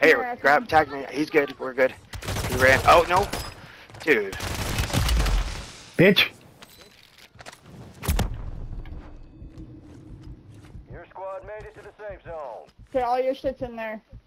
Hey, tag me. He's good. We're good. He ran. Oh, no. Dude. Bitch. Your squad made it to the safe zone. Okay, all your shit's in there.